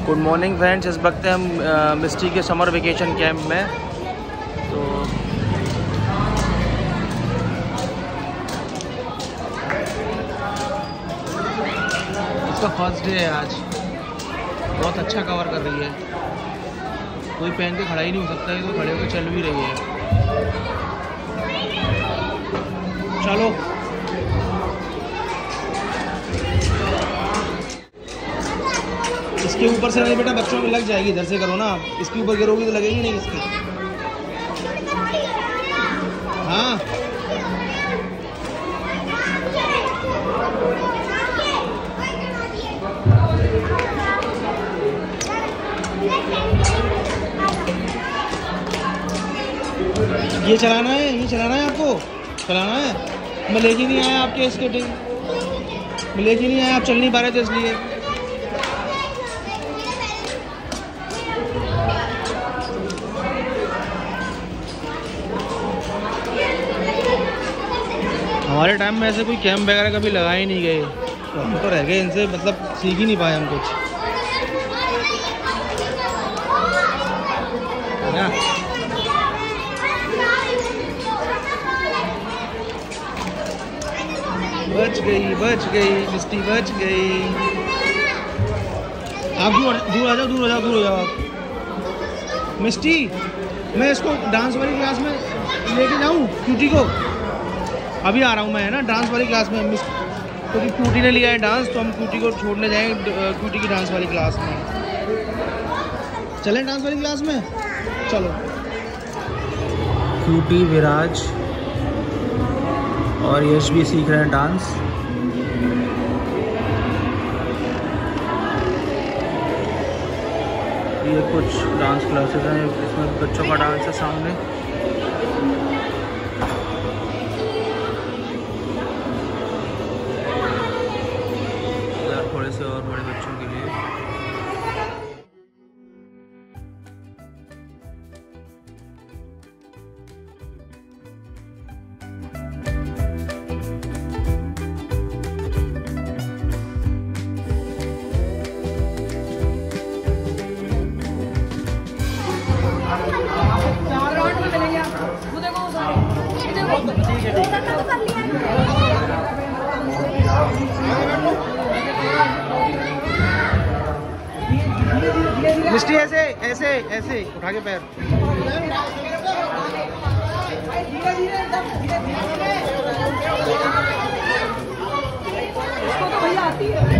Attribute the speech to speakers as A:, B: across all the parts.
A: Good morning friends. इस वक्त हम मिस्टी के समर वेकेशन कैंप में, तो इसका फर्स्ट डे है आज। बहुत अच्छा कवर कर रही है, कोई पहन के खड़ा ही नहीं हो सकता है, तो खड़े होकर चल भी रही है। चलो इसके ऊपर से नहीं बेटा, बच्चों में लग जाएगी। इधर से करो ना, इसके ऊपर गिरोगी तो लगेगी नहीं इसके। हाँ ये चलाना है, ये चलाना है, आपको चलाना है। मैं लेके नहीं आया आपके स्केटिंग, मैं लेके नहीं आया, आप चल नहीं पा रहे थे इसलिए। हमारे टाइम में ऐसे कोई कैंप वगैरह कभी लगा ही नहीं गए, तो हम तो रह गए इनसे, मतलब सीख ही नहीं पाए हम कुछ, है ना। बच गई मिस्टी, बच गई। आप दूर आ जाओ, दूर हो जाओ, दूर हो जाओ आप। मिस्टी, मैं इसको डांस वाली क्लास में लेके जाऊँ क्यूटी को? अभी आ रहा हूँ मैं, है ना, डांस वाली क्लास में। क्योंकि क्यूटी ने लिया है डांस, तो हम क्यूटी को छोड़ने जाएंगे क्यूटी की डांस वाली क्लास में। चलें डांस वाली क्लास में, चलो। क्यूटी, विराज और यश भी सीख रहे हैं डांस। ये कुछ डांस क्लासेस हैं, इसमें बच्चों का डांस है सामने। थोड़े से और बड़े बच्चों के लिए। मिस्टी ऐसे ऐसे ऐसे उठा के पैर। इसको तो भैया आती है।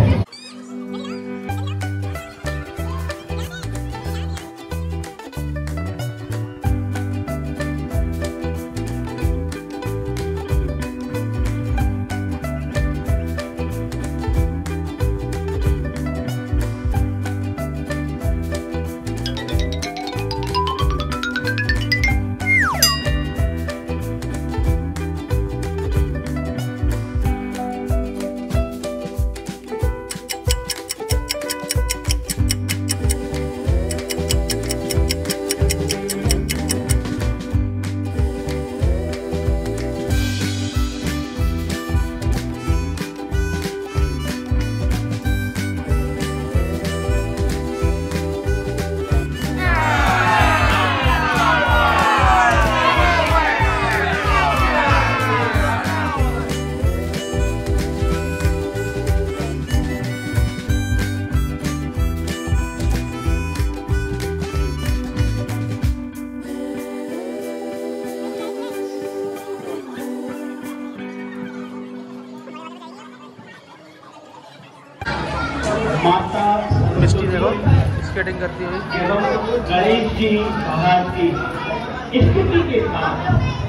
A: मिस्टी देखो स्केटिंग करती हुई।
B: गणेश जी महाराज की स्थिति के साथ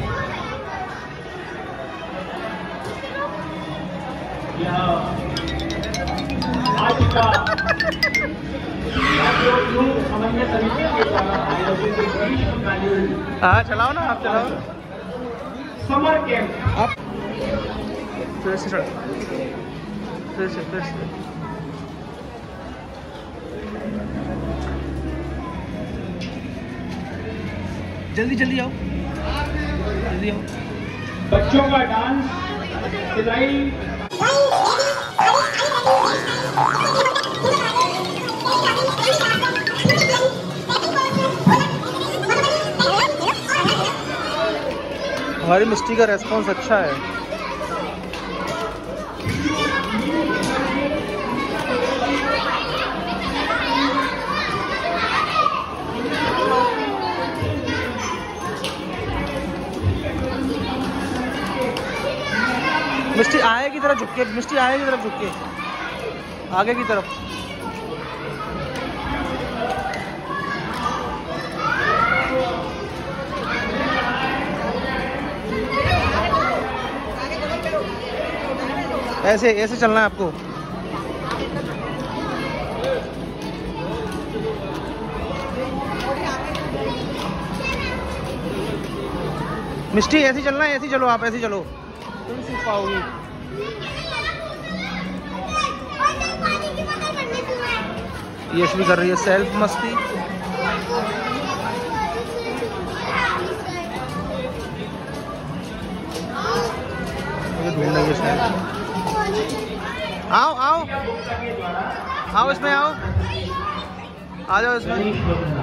B: यह आज का समन्वय समिति के द्वारा आयोजित।
A: हाँ चलाओ ना, आप चलाओ।
B: समर कैंप
A: आप फिर से जल्दी आओ, जल्दी आओ।
B: बच्चों का डांस सिलाई
C: Bye.
A: हमारी मिस्टी का रेस्पॉन्स अच्छा है। मिस्टी आगे की तरफ झुक के, मिस्टी आगे की तरफ झुक के, आगे की तरफ। ऐसे ऐसे चलना है आपको। मिस्टी ऐसे चलना है, ऐसे चलो आप, ऐसे चलो तुम सीख पाओगी। यश भी कर रही है सेल्फ मस्ती। ढूंढ रही है। आओ आओ आओ, इसमें आओ, आ जाओ इसमें।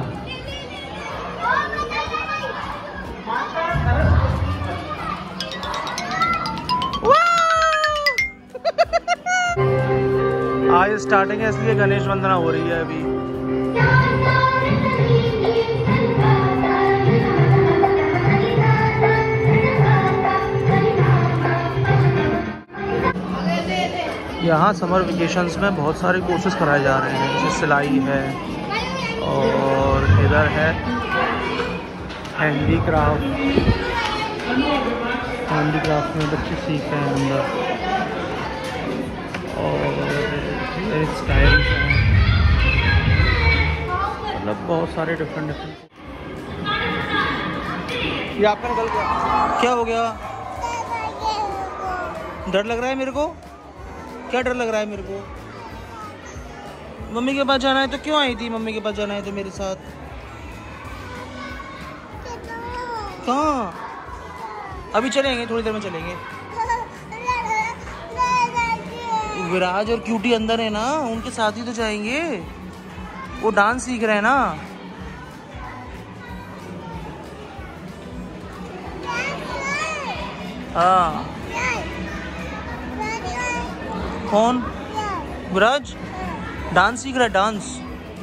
A: आज स्टार्टिंग है इसलिए गणेश वंदना हो रही है अभी। यहाँ समर वेकेशंस में बहुत सारे कोर्सेज कराए जा रहे हैं, जैसे सिलाई है और इधर है हैंडीक्राफ्ट। हैंडीक्राफ्ट में बच्चे सीख रहे हैं अंदर, और स्टाइल मतलब बहुत सारे डिफरेंट। ये आपका निकल गया, क्या हो गया? डर लग रहा है मेरे को? क्या डर लग रहा है मेरे को? मम्मी के पास जाना है तो क्यों आई थी? मम्मी के पास जाना है तो मेरे साथ। कहाँ? अभी चलेंगे, थोड़ी देर में चलेंगे। विराज और क्यूटी अंदर है ना, उनके साथ ही तो जाएंगे। वो डांस सीख रहे हैं ना। हाँ। कौन? विराज डांस सीख रहा है, डांस।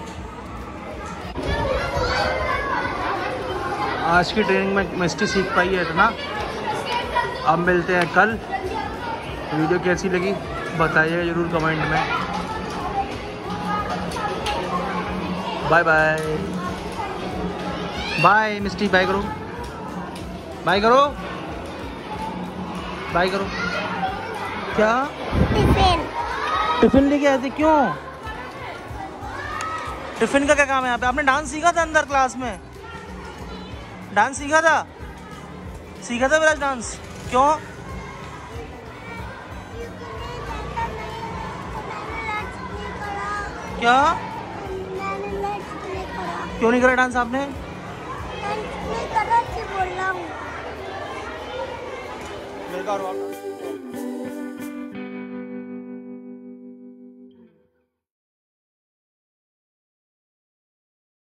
A: आज की ट्रेनिंग में मिस्टी सीख पाई है इतना। अब मिलते हैं कल। वीडियो कैसी लगी बताइएगा जरूर कमेंट में। Bye bye. Bye Mishti, bye करो, बाय करो, बाय करो। क्या? टिफिन लेके आए थे? क्यों? टिफिन का क्या काम है यहाँ पे? आपने डांस सीखा था अंदर क्लास में? डांस सीखा था? सीखा था विराज डांस? क्यों? क्या? क्यों नहीं करा डांस आपने? नहीं करा, बोल रहा हूँ।